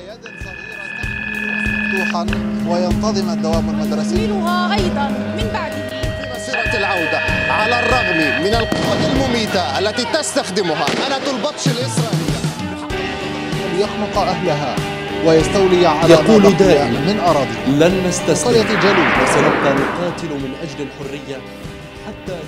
بيد صغيرة مفتوحا وينتظم الدوام المدرسي أيضا من بعده في مسيرة العودة على الرغم من القوة المميتة التي تستخدمها آلة البطش الإسرائيلية ليخنق أهلها ويستولي على يقول دائما من أراضي لن نستسلم قرية جالوت وسنبقى نقاتل من أجل الحرية حتى.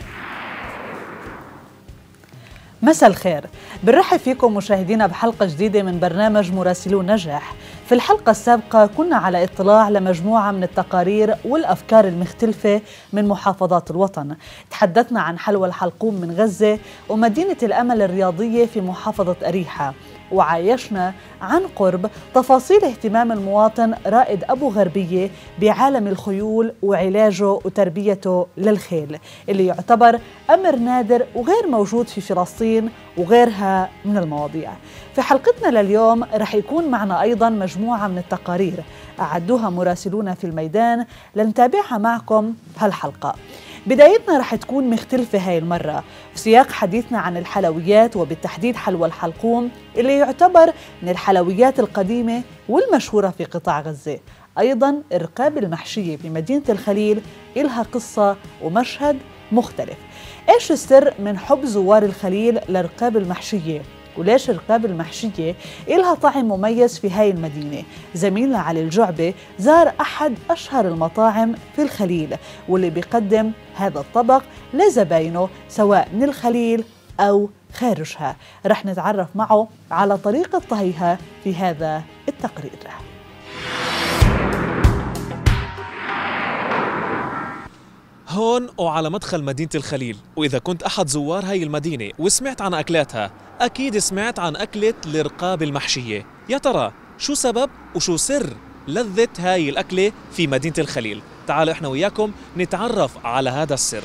مساء الخير، بنرحب فيكم مشاهدينا بحلقة جديدة من برنامج مراسلون نجاح. في الحلقة السابقة كنا على اطلاع لمجموعة من التقارير والأفكار المختلفة من محافظات الوطن. تحدثنا عن حلوى الحلقوم من غزة ومدينة الأمل الرياضية في محافظة أريحة، وعايشنا عن قرب تفاصيل اهتمام المواطن رائد أبو غربية بعالم الخيول وعلاجه وتربيته للخيل اللي يعتبر أمر نادر وغير موجود في فلسطين وغيرها من المواضيع. في حلقتنا لليوم رح يكون معنا أيضا مجموعة من التقارير أعدوها مراسلونا في الميدان لنتابعها معكم بهالحلقة. بدايتنا رح تكون مختلفة هاي المرة في سياق حديثنا عن الحلويات وبالتحديد حلوى الحلقوم اللي يعتبر من الحلويات القديمة والمشهورة في قطاع غزة. أيضا الرقاب المحشية في مدينة الخليل إلها قصة ومشهد مختلف. إيش السر من حب زوار الخليل للرقاب المحشية؟ وليش الرقاب المحشية إلها طعم مميز في هاي المدينة؟ زميلنا علي الجعبة زار أحد أشهر المطاعم في الخليل واللي بيقدم هذا الطبق لزباينه سواء من الخليل أو خارجها. رح نتعرف معه على طريقة طهيها في هذا التقرير. هون وعلى مدخل مدينة الخليل، وإذا كنت أحد زوار هاي المدينة وسمعت عن أكلاتها أكيد سمعت عن أكلة الرقاب المحشية. يا ترى شو سبب وشو سر لذة هاي الأكلة في مدينة الخليل؟ تعالوا إحنا وياكم نتعرف على هذا السر.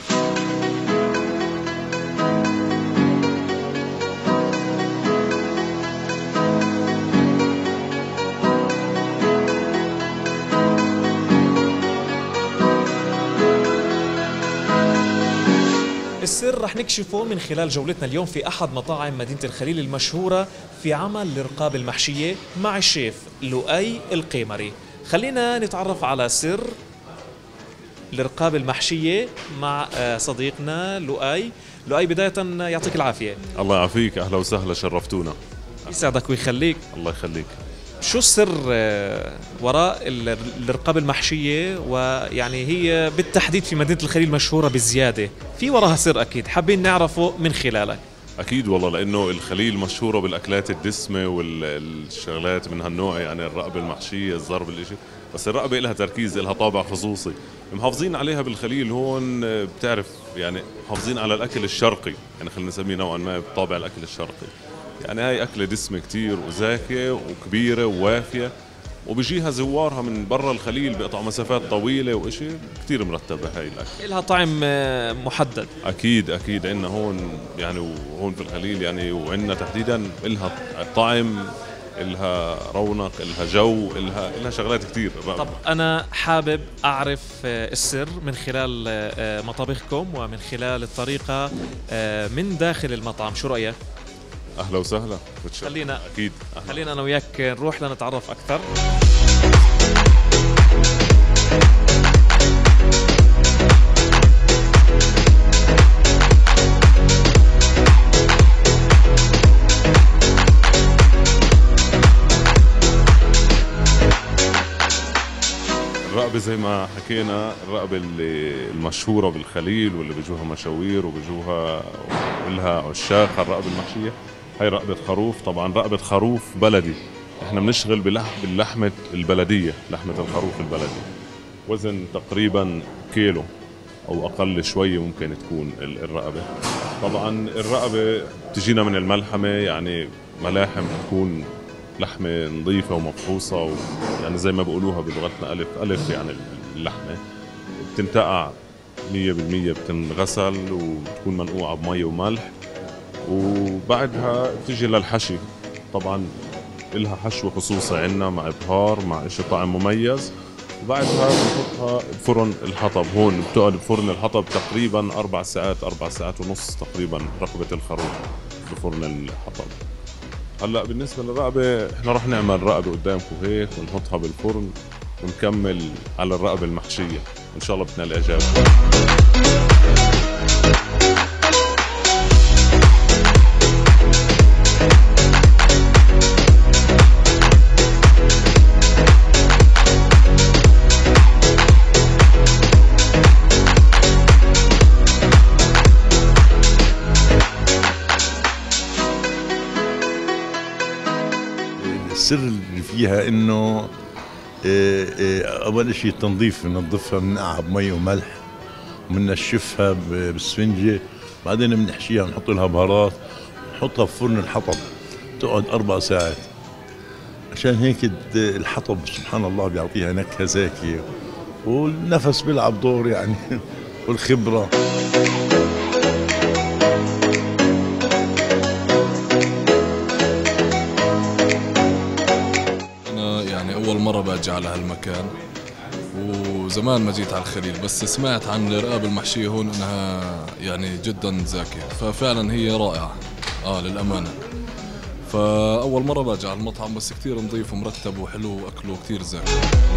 السر رح نكشفه من خلال جولتنا اليوم في أحد مطاعم مدينة الخليل المشهورة في عمل الرقاب المحشية مع الشيف لؤي القيمري. خلينا نتعرف على سر الرقاب المحشية مع صديقنا لؤي. لؤي بداية يعطيك العافية. الله يعافيك، أهلا وسهلا، شرفتونا. يسعدك ويخليك. الله يخليك. شو السر وراء الرقاب المحشية؟ ويعني هي بالتحديد في مدينة الخليل مشهورة بزيادة، في وراها سر أكيد حابين نعرفه من خلالك. أكيد والله، لأنه الخليل مشهورة بالأكلات الدسمة والشغلات من هالنوع، يعني الرقبة المحشية، الزرب، الإشي. بس الرقبة لها تركيز، لها طابع خصوصي محافظين عليها بالخليل. هون بتعرف يعني محافظين على الأكل الشرقي، يعني خلينا نسميه نوعا ما بطابع الأكل الشرقي. يعني هاي أكلة دسمة كتير وزاكية وكبيرة ووافية، وبيجيها زوارها من برا الخليل بيقطعوا مسافات طويلة وإشي كتير مرتبة هاي الأكل. لها طعم محدد. أكيد أكيد، عندنا هون يعني وهون في الخليل يعني وعندنا تحديدا لها طعم، لها رونق، لها جو، لها شغلات كتير. طب أنا حابب أعرف السر من خلال مطابخكم ومن خلال الطريقة من داخل المطعم، شو رأيك؟ أهلا وسهلا. خلينا أكيد خلينا أنا وياك نروح لنتعرف أكثر. الرقبة زي ما حكينا، الرقبة اللي المشهورة بالخليل واللي بيجوها مشاوير وبيجوها ولها عشاق الرقبة المحشية. هاي رقبة خروف، طبعا رقبة خروف بلدي، احنا بنشتغل باللحمة البلدية، لحمة الخروف البلدي، وزن تقريبا كيلو او اقل شوية ممكن تكون الرقبة. طبعا الرقبة تجينا من الملحمة، يعني ملاحم تكون لحمة نظيفة ومفحوصة يعني زي ما بيقولوها بلغتنا ألف ألف، يعني اللحمة بتنتقع 100%، بتنغسل وبتكون منقوعة بمي وملح، وبعدها بتجي للحشي. طبعا إلها حشو خصوصي عنا مع بهار مع إشي طعم مميز، وبعدها بنحطها بفرن الحطب. هون بتقعد بفرن الحطب تقريبا 4 ساعات 4 ساعات ونص تقريبا رقبة الخروف بفرن الحطب. هلا بالنسبه للرقبه احنا رح نعمل رقبه قدامكم هيك ونحطها بالفرن ونكمل على الرقبه المحشيه وان شاء الله بتنال اعجاب. السر اللي فيها انه اول شيء التنظيف، بننظفها، بننقعها بمي وملح وبنشفها بالسفنجه، بعدين بنحشيها ونحط لها بهارات ونحطها بفرن الحطب تقعد 4 ساعات. عشان هيك الحطب سبحان الله بيعطيها نكهه زاكيه والنفس بيلعب دور يعني والخبره. أول مرة باجي على هالمكان، وزمان ما جيت على الخليل، بس سمعت عن الرقاب المحشية هون إنها يعني جدا زاكية، ففعلا هي رائعة للأمانة. فأول مرة باجي على المطعم، بس كتير نظيف ومرتب وحلو وأكله كتير زاكي.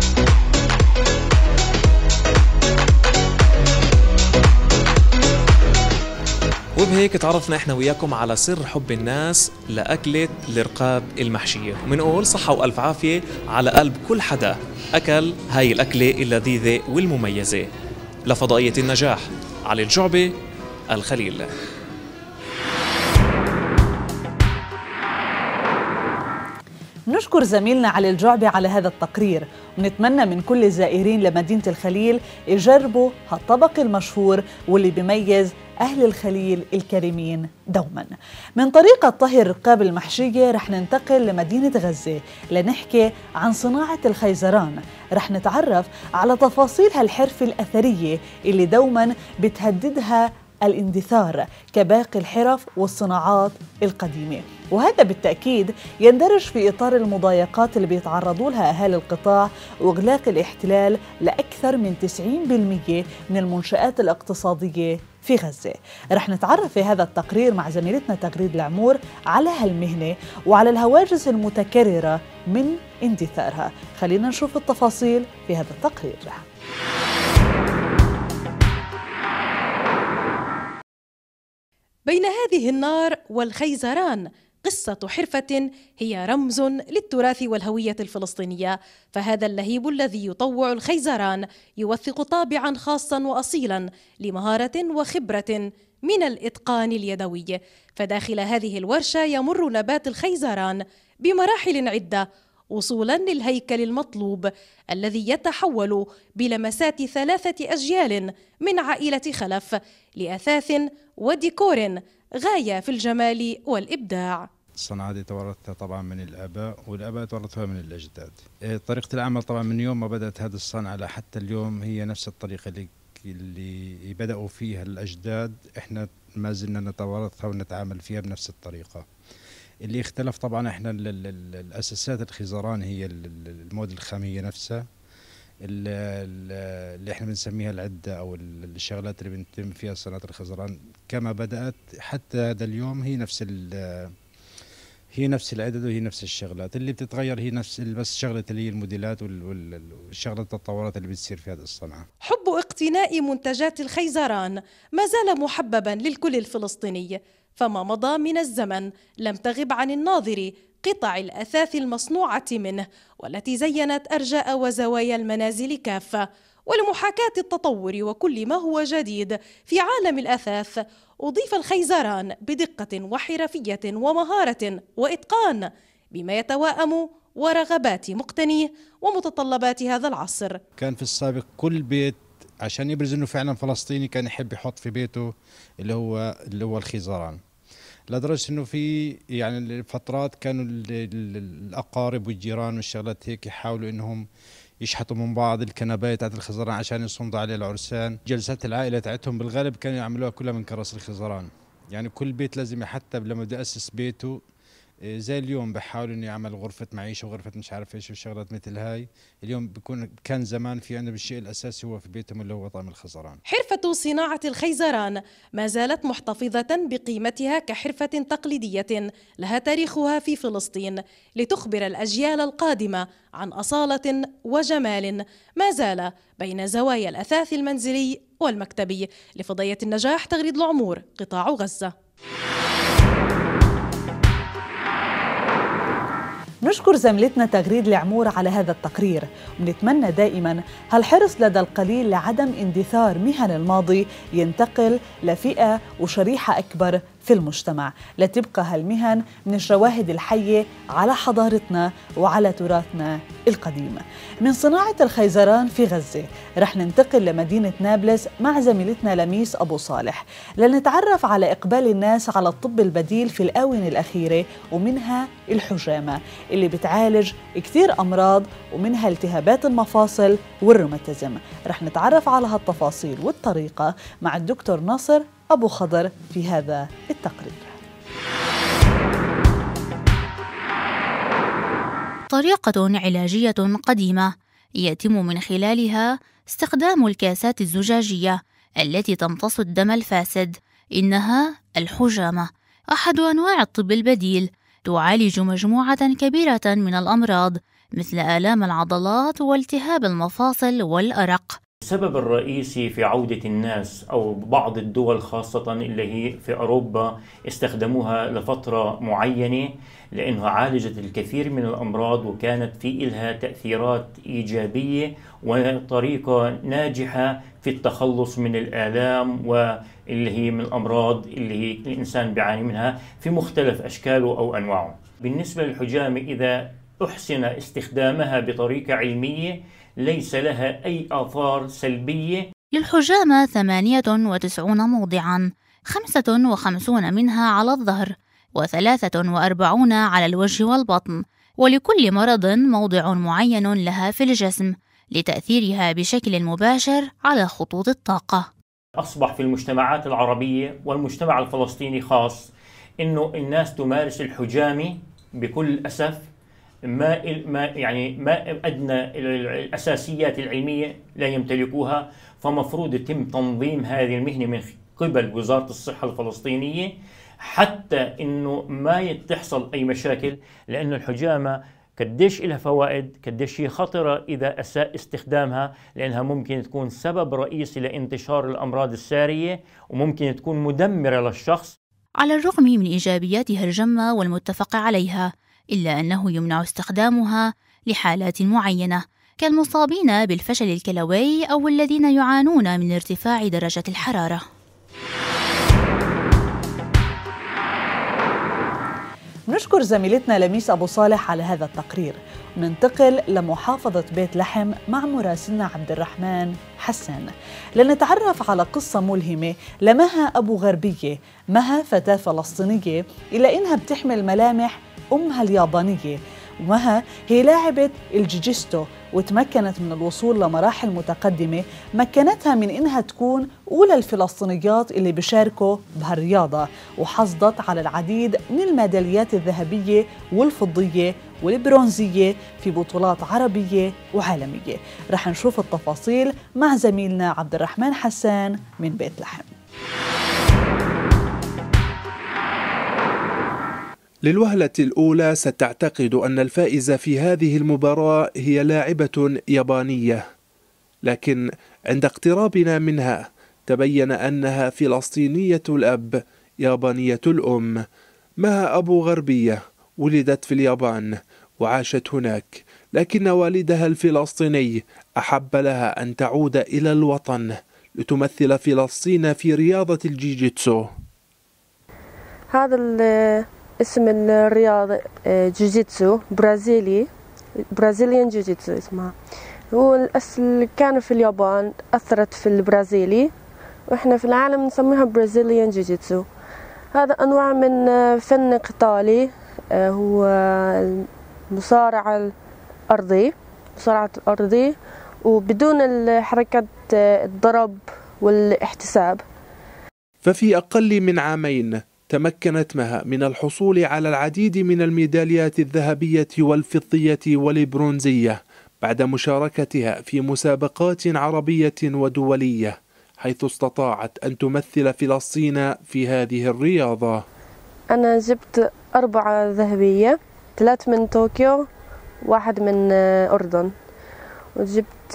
وبهيك تعرفنا احنا وياكم على سر حب الناس لأكلة الرقاب المحشية، ومنقول صحة وألف عافية على قلب كل حدا أكل هاي الأكلة اللذيذة والمميزة. لفضائية النجاح، علي الجعبة، الخليل. نشكر زميلنا علي الجعبي على هذا التقرير، ونتمنى من كل الزائرين لمدينة الخليل يجربوا هالطبق المشهور واللي بيميز أهل الخليل الكريمين دوما. من طريقة طهي الرقاب المحشية رح ننتقل لمدينة غزة لنحكي عن صناعة الخيزران. رح نتعرف على تفاصيل هالحرفة الأثرية اللي دوما بتهددها الاندثار كباقي الحرف والصناعات القديمة، وهذا بالتأكيد يندرج في إطار المضايقات اللي بيتعرضوا لها أهالي القطاع وإغلاق الاحتلال لأكثر من 90% من المنشآت الاقتصادية في غزة. رح نتعرف في هذا التقرير مع زميلتنا تغريد العمور على هالمهنة وعلى الهواجس المتكررة من اندثارها. خلينا نشوف التفاصيل في هذا التقرير. بين هذه النار والخيزران قصة حرفة هي رمز للتراث والهوية الفلسطينية، فهذا اللهيب الذي يطوع الخيزران يوثق طابعا خاصا وأصيلا لمهارة وخبرة من الإتقان اليدوي. فداخل هذه الورشة يمر نبات الخيزران بمراحل عدة وصولا للهيكل المطلوب الذي يتحول بلمسات 3 أجيال من عائلة خلف لأثاث وديكور غاية في الجمال والإبداع. الصنعة هذه توارثتها طبعا من الآباء، والآباء توارثوها من الأجداد. طريقة العمل طبعا من يوم ما بدأت هذه الصنعة لحتى اليوم هي نفس الطريقة اللي بدأوا فيها الأجداد، احنا ما زلنا نتوارثها ونتعامل فيها بنفس الطريقة. اللي اختلف طبعا احنا الأساسات الخيزران هي المواد الخامية نفسها اللي احنا بنسميها العدة او الشغلات اللي بنتم فيها صناعة الخيزران كما بدأت حتى هذا اليوم هي نفس العدد وهي نفس الشغلات. اللي بتتغير هي نفس بس شغلة اللي هي الموديلات والشغلة التطورات اللي بتصير في هذه الصنعة. حب اقتناء منتجات الخيزران ما زال محببا للكل الفلسطيني، فما مضى من الزمن لم تغب عن الناظر قطع الأثاث المصنوعة منه والتي زينت أرجاء وزوايا المنازل كافة. ولمحاكاة التطور وكل ما هو جديد في عالم الأثاث أضيف الخيزران بدقة وحرفية ومهارة وإتقان بما يتواءم ورغبات مقتنيه ومتطلبات هذا العصر. كان في السابق كل بيت عشان يبرز انه فعلا فلسطيني كان يحب يحط في بيته اللي هو الخيزران، لدرجة انه في يعني الفترات كانوا الاقارب والجيران والشغلات هيك يحاولوا انهم يشحطوا من بعض الكنباية تاعت الخيزران عشان يصمدوا عليه العرسان. جلسات العائلة تاعتهم بالغالب كانوا يعملوها كلها من كرس الخيزران، يعني كل بيت لازم حتى لما بده يأسس بيته زي اليوم بحاول اني اعمل غرفه معيشه وغرفه مش عارف ايش وشغلات مثل هاي. اليوم كان زمان في عندهم الشيء الاساسي هو في بيتهم اللي هو طعم الخزران. حرفة صناعة الخيزران ما زالت محتفظة بقيمتها كحرفة تقليدية لها تاريخها في فلسطين، لتخبر الأجيال القادمة عن أصالة وجمال ما زال بين زوايا الأثاث المنزلي والمكتبي. لفضية النجاح، تغريد العمور، قطاع غزة. نشكر زميلتنا تغريد العمور على هذا التقرير، ونتمنى دائما هالحرص لدى القليل لعدم اندثار مهن الماضي ينتقل لفئة وشريحة أكبر في المجتمع، لتبقى هالمهن من الشواهد الحية على حضارتنا وعلى تراثنا القديم. من صناعة الخيزران في غزة رح ننتقل لمدينة نابلس مع زميلتنا لميس أبو صالح لنتعرف على إقبال الناس على الطب البديل في الآونة الأخيرة، ومنها الحجامة اللي بتعالج كثير أمراض ومنها التهابات المفاصل والروماتيزم. رح نتعرف على هالتفاصيل والطريقة مع الدكتور ناصر أبو خضر في هذا التقرير. طريقة علاجية قديمة يتم من خلالها استخدام الكاسات الزجاجية التي تمتص الدم الفاسد. إنها الحجامة، أحد أنواع الطب البديل، تعالج مجموعة كبيرة من الأمراض مثل آلام العضلات والتهاب المفاصل والأرق. السبب الرئيسي في عودة الناس أو بعض الدول خاصة اللي هي في أوروبا استخدموها لفترة معينة لأنها عالجت الكثير من الأمراض وكانت في إلها تأثيرات إيجابية وطريقة ناجحة في التخلص من الآلام واللي هي من الأمراض اللي هي الإنسان بيعاني منها في مختلف أشكاله أو أنواعه. بالنسبة للحجامة إذا أحسن استخدامها بطريقة علمية ليس لها أي آثار سلبية. للحجامة 98 موضعاً، 55 منها على الظهر و43 على الوجه والبطن، ولكل مرض موضع معين لها في الجسم لتأثيرها بشكل مباشر على خطوط الطاقة. أصبح في المجتمعات العربية والمجتمع الفلسطيني خاص إنه الناس تمارس الحجامة بكل أسف، ما أدنى الأساسيات العلمية لا يمتلكوها، فمفروض يتم تنظيم هذه المهنة من قبل وزارة الصحة الفلسطينية حتى إنه ما تحصل أي مشاكل، لأن الحجامة قديش لها فوائد، قديش هي خطرة إذا أساء استخدامها، لأنها ممكن تكون سبب رئيسي لانتشار الأمراض السارية وممكن تكون مدمرة للشخص. على الرغم من إيجابياتها الجمة والمتفق عليها، إلا أنه يمنع استخدامها لحالات معينة كالمصابين بالفشل الكلوي أو الذين يعانون من ارتفاع درجة الحرارة. نشكر زميلتنا لميس أبو صالح على هذا التقرير. ننتقل لمحافظة بيت لحم مع مراسلنا عبد الرحمن حسان لنتعرف على قصة ملهمة لمها أبو غربية. مها فتاة فلسطينية إلا إنها بتحمل ملامح أمها اليابانية، ومها هي لاعبة الجيجيستو وتمكنت من الوصول لمراحل متقدمة مكنتها من إنها تكون أولى الفلسطينيات اللي بيشاركوا بهالرياضة، وحصدت على العديد من الميداليات الذهبية والفضية والبرونزية في بطولات عربية وعالمية. رح نشوف التفاصيل مع زميلنا عبد الرحمن حسان من بيت لحم. للوهلة الأولى ستعتقد أن الفائزة في هذه المباراة هي لاعبة يابانية، لكن عند اقترابنا منها تبين أنها فلسطينية الأب يابانية الأم. مها أبو غربية ولدت في اليابان وعاشت هناك، لكن والدها الفلسطيني أحب لها أن تعود إلى الوطن لتمثل فلسطين في رياضة الجيجيتسو. هذا اسم الرياضة جيجيتسو برازيليان جيجيتسو اسمها. هو الأصل كان في اليابان، أثرت في البرازيلي، وإحنا في العالم نسميها برازيليان جيجيتسو. هذا أنواع من فن قتالي، هو المصارعة الأرضي وبدون حركة الضرب والاحتساب. ففي أقل من عامين تمكنت مها من الحصول على العديد من الميداليات الذهبية والفضية والبرونزية بعد مشاركتها في مسابقات عربية ودولية، حيث استطاعت أن تمثل فلسطين في هذه الرياضة. أنا جبت 4 ذهبية، 3 من طوكيو، 1 من أردن، وجبت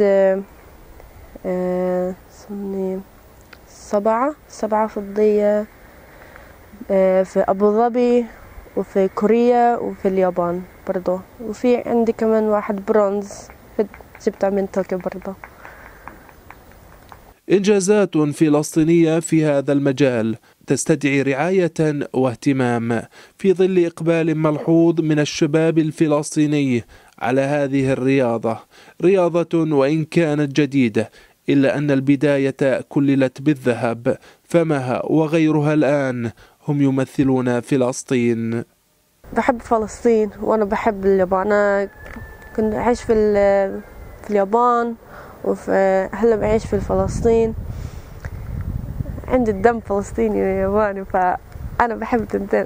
7 فضية في أبو ظبي وفي كوريا وفي اليابان برضو، وفي عندي كمان 1 برونز جبتها من طوكيو برضو. إنجازات فلسطينية في هذا المجال تستدعي رعاية واهتمام في ظل إقبال ملحوظ من الشباب الفلسطيني على هذه الرياضة، رياضة وإن كانت جديدة إلا أن البداية كللت بالذهب، فمها وغيرها الآن هم يمثلون فلسطين. بحب فلسطين وأنا بحب اليابان. أنا كنت أعيش في اليابان، هلا بعيش في فلسطين. عندي الدم فلسطيني وياباني، فأنا بحب تنتين.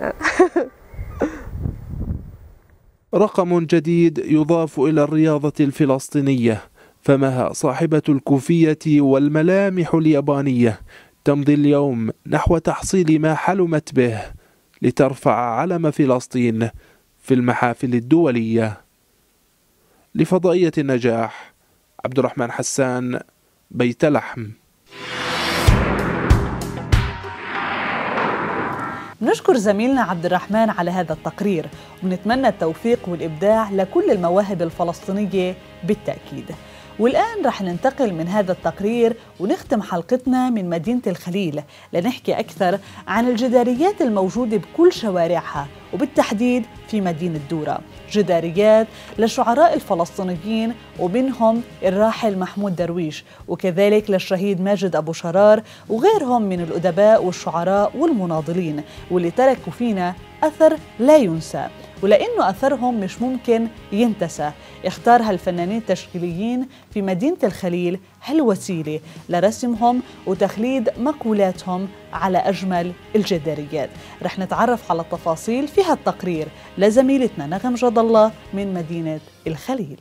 رقم جديد يضاف إلى الرياضة الفلسطينية، فمها صاحبة الكوفية والملامح اليابانية تمضي اليوم نحو تحصيل ما حلمت به لترفع علم فلسطين في المحافل الدولية. لفضائية النجاح، عبد الرحمن حسان، بيت لحم. نشكر زميلنا عبد الرحمن على هذا التقرير، ونتمنى التوفيق والإبداع لكل المواهب الفلسطينية بالتأكيد. والآن رح ننتقل من هذا التقرير ونختم حلقتنا من مدينة الخليل لنحكي أكثر عن الجداريات الموجودة بكل شوارعها، وبالتحديد في مدينة دورة، جداريات للشعراء الفلسطينيين ومنهم الراحل محمود درويش، وكذلك للشهيد ماجد أبو شرار وغيرهم من الأدباء والشعراء والمناضلين، واللي تركوا فينا أثر لا ينسى. ولأنه أثرهم مش ممكن ينتسى، اختارها الفنانين التشكيليين في مدينة الخليل هالوسيلة لرسمهم وتخليد مقولاتهم على أجمل الجداريات. رح نتعرف على التفاصيل في هالتقرير لزميلتنا نغم جد الله من مدينة الخليل.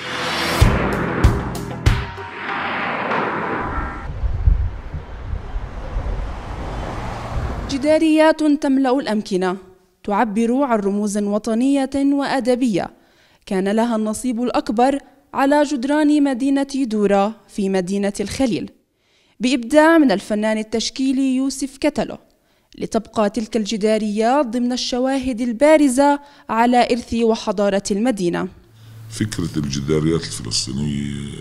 جداريات تملأ الأمكنة تعبر عن رموز وطنية وأدبية كان لها النصيب الأكبر على جدران مدينة دورة في مدينة الخليل، بإبداع من الفنان التشكيلي يوسف كتلو، لتبقى تلك الجداريات ضمن الشواهد البارزة على إرث وحضارة المدينة. فكرة الجداريات الفلسطينية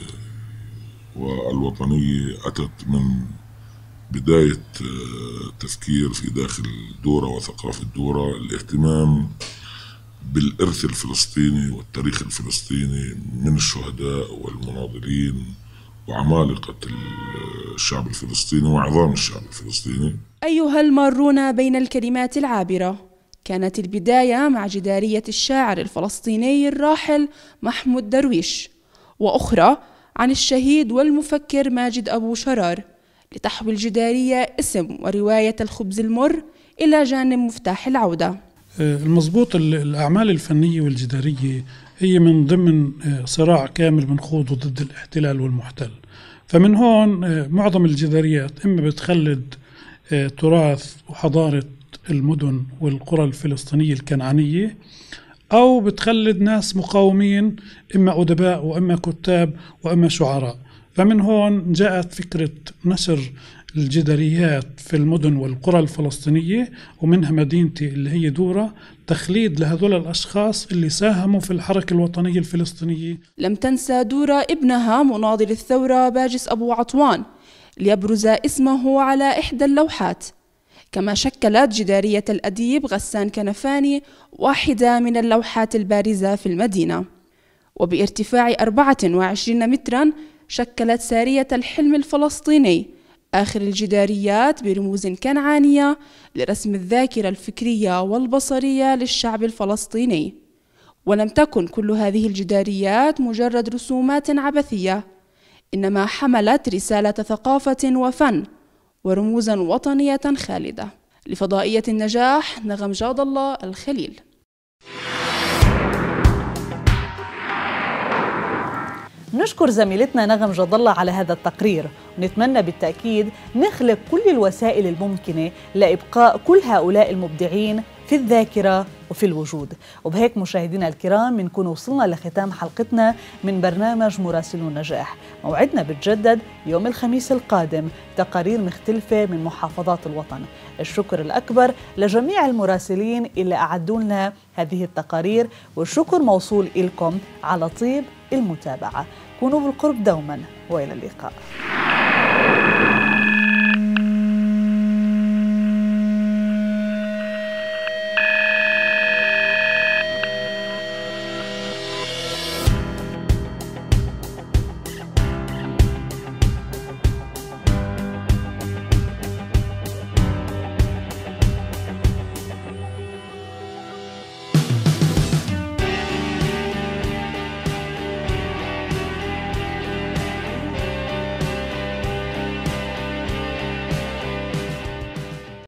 والوطنية أتت من بداية تفكير في داخل دورة وثقافة دورة، الاهتمام بالإرث الفلسطيني والتاريخ الفلسطيني من الشهداء والمناضلين وعمالقة الشعب الفلسطيني وعظام الشعب الفلسطيني. أيها المارون بين الكلمات العابرة، كانت البداية مع جدارية الشاعر الفلسطيني الراحل محمود درويش، وأخرى عن الشهيد والمفكر ماجد أبو شرار، لتحوي الجدارية اسم ورواية الخبز المر إلى جانب مفتاح العودة. المضبوط، الأعمال الفنية والجدارية هي من ضمن صراع كامل بنخوضه ضد الاحتلال والمحتل، فمن هون معظم الجداريات إما بتخلد تراث وحضارة المدن والقرى الفلسطينية الكنعانية، أو بتخلد ناس مقاومين، إما أدباء وإما كتاب وإما شعراء. فمن هون جاءت فكرة نشر الجداريات في المدن والقرى الفلسطينية، ومنها مدينتي اللي هي دورة، تخليد لهذول الأشخاص اللي ساهموا في الحركة الوطنية الفلسطينية. لم تنسى دورة ابنها مناضل الثورة باجس أبو عطوان ليبرز اسمه على إحدى اللوحات، كما شكلت جدارية الأديب غسان كنفاني واحدة من اللوحات البارزة في المدينة. وبارتفاع 24 مترا شكلت سارية الحلم الفلسطيني آخر الجداريات برموز كنعانية لرسم الذاكرة الفكرية والبصرية للشعب الفلسطيني. ولم تكن كل هذه الجداريات مجرد رسومات عبثية، إنما حملت رسالة ثقافة وفن ورموزا وطنية خالدة. لفضائية النجاح نغم جاد الله الخليل. نشكر زميلتنا نغم جاد الله على هذا التقرير، ونتمنى بالتأكيد نخلق كل الوسائل الممكنة لإبقاء كل هؤلاء المبدعين في الذاكرة وفي الوجود. وبهيك مشاهدينا الكرام بنكون وصلنا لختام حلقتنا من برنامج مراسلو النجاح. موعدنا بتجدد يوم الخميس القادم، تقارير مختلفة من محافظات الوطن. الشكر الأكبر لجميع المراسلين اللي أعدوا لنا هذه التقارير، والشكر موصول إلكم على طيب المتابعة. كونوا بالقرب دوما، وإلى اللقاء.